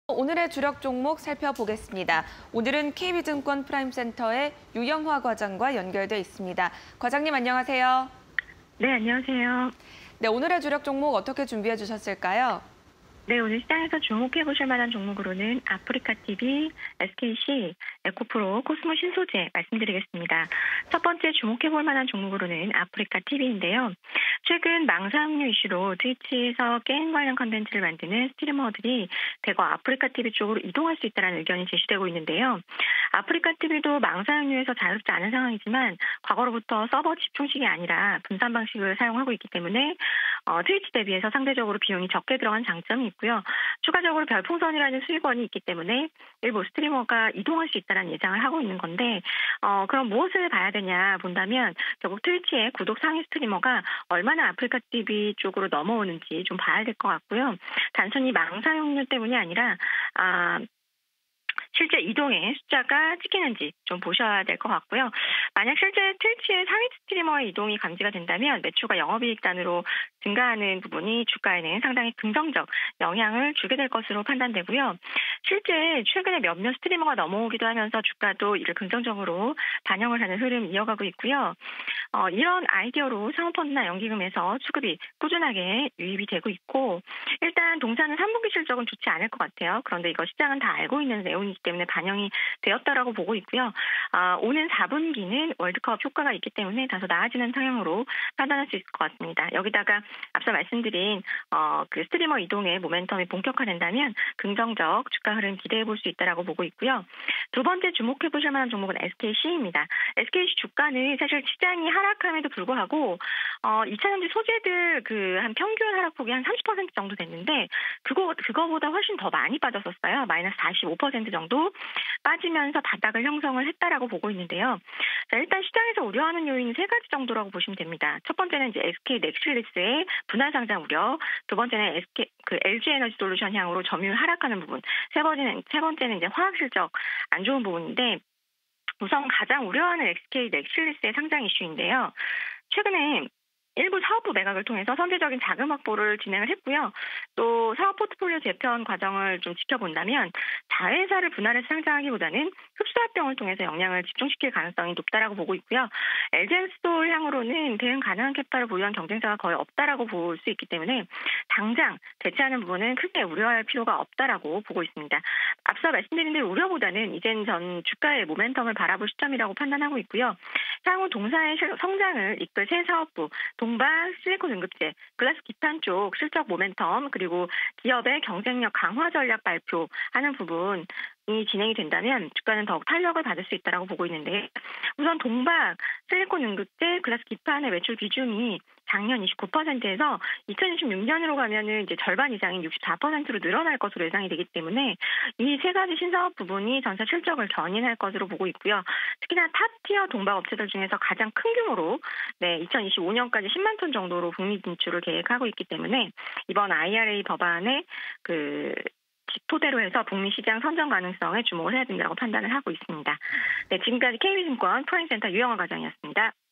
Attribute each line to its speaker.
Speaker 1: 오늘의 주력 종목 살펴보겠습니다. 오늘은 KB증권 프라임센터의 유영화 과장과 연결돼 있습니다. 과장님 안녕하세요.
Speaker 2: 네, 안녕하세요.
Speaker 1: 네, 오늘의 주력 종목 어떻게 준비해 주셨을까요?
Speaker 2: 네, 오늘 시장에서 주목해 보실 만한 종목으로는 아프리카TV, SKC, 에코프로, 코스모 신소재 말씀드리겠습니다. 첫 번째 주목해 볼 만한 종목으로는 아프리카TV인데요. 최근 망상류 이슈로 트위치에서 게임 관련 컨텐츠를 만드는 스트리머들이 대거 아프리카TV 쪽으로 이동할 수 있다는 의견이 제시되고 있는데요. 아프리카TV도 망상류에서 자유롭지 않은 상황이지만 과거로부터 서버 집중식이 아니라 분산 방식을 사용하고 있기 때문에 트위치 대비해서 상대적으로 비용이 적게 들어간 장점이 있고요. 추가적으로 별풍선이라는 수익원이 있기 때문에 일부 스트리머가 이동할 수 있다는 예상을 하고 있는 건데 그럼 무엇을 봐야 되냐 본다면 결국 트위치의 구독 상위 스트리머가 얼마나 아프리카TV 쪽으로 넘어오는지 좀 봐야 될 것 같고요. 단순히 망 사용률 때문이 아니라 실제 이동의 숫자가 찍히는지 좀 보셔야 될 것 같고요. 만약 실제 트위치의 상위 스트리머의 이동이 감지가 된다면 매출과 영업이익 단으로 증가하는 부분이 주가에는 상당히 긍정적 영향을 주게 될 것으로 판단되고요. 실제 최근에 몇몇 스트리머가 넘어오기도 하면서 주가도 이를 긍정적으로 반영을 하는 흐름 이어가고 있고요. 이런 아이디어로 사모펀드나 연기금에서 수급이 꾸준하게 유입이 되고 있고 일단 동사는 3분기 실적은 좋지 않을 것 같아요. 그런데 이거 시장은 다 알고 있는 내용이기 때문에 반영이 되었다라고 보고 있고요. 오는 4분기는 월드컵 효과가 있기 때문에 다소 나아지는 상황으로 판단할 수 있을 것 같습니다. 여기다가 앞서 말씀드린 그 스트리머 이동의 모멘텀이 본격화된다면 긍정적 주가 흐름 기대해 볼 수 있다라고 보고 있고요. 두 번째 주목해 보실 만한 종목은 SKC입니다. SKC 주가는 사실 시장이 하락함에도 불구하고 2차전지 소재들 한 평균 하락폭이 한 30% 정도 됐는데 그거보다 훨씬 더 많이 빠졌었어요. 마이너스 45% 정도 빠지면서 바닥을 형성을 했다라고 보고 있는데요. 자, 일단 시장에서 우려하는 요인은 세 가지 정도라고 보시면 됩니다. 첫 번째는 이제 SK 넥실리스의 분할 상장 우려, 두 번째는 LG 에너지 솔루션 향으로 점유율 하락하는 부분, 세 번째는 이제 화학 실적 안 좋은 부분인데 우선 가장 우려하는 SK 넥실리스의 상장 이슈인데요. 최근에 일부 사업부 매각을 통해서 선제적인 자금 확보를 진행을 했고요. 또 사업 포트폴리오 재편 과정을 좀 지켜본다면 자회사를 분할해서 상장하기보다는 흡수합병을 통해서 역량을 집중시킬 가능성이 높다라고 보고 있고요. LG엔솔 향으로는 대응 가능한 캐파를 보유한 경쟁자가 거의 없다라고 볼 수 있기 때문에 당장 대체하는 부분은 크게 우려할 필요가 없다라고 보고 있습니다. 앞서 말씀드린 대로 우려보다는 이젠 전 주가의 모멘텀을 바라볼 시점이라고 판단하고 있고요. 향후 동사의 성장을 이끌 새 사업부 동박 실리콘 응급제, 글라스 기판 쪽 실적 모멘텀 그리고 기업의 경쟁력 강화 전략 발표하는 부분이 진행이 된다면 주가는 더욱 탄력을 받을 수 있다고 보고 있는데 우선 동박 실리콘 응급제, 글라스 기판의 매출 비중이 작년 29%에서 2026년으로 가면은 이제 절반 이상인 64%로 늘어날 것으로 예상이 되기 때문에 이 세 가지 신사업 부분이 전사 실적을 견인할 것으로 보고 있고요. 특히나 탑티어 동박 업체들 중에서 가장 큰 규모로 2025년까지 10만 톤 정도로 북미 진출을 계획하고 있기 때문에 이번 IRA 법안의 토대로 해서 북미 시장 선정 가능성에 주목을 해야 된다고 판단을 하고 있습니다. 네, 지금까지 KB증권 프라임센터 유영화 과장이었습니다.